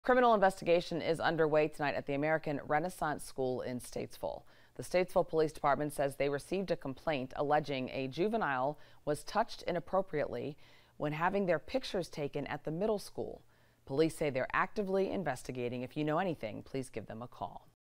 Criminal investigation is underway tonight at the American Renaissance School in Statesville. The Statesville Police Department says they received a complaint alleging a juvenile was touched inappropriately when having their pictures taken at the middle school. Police say they're actively investigating. If you know anything, please give them a call.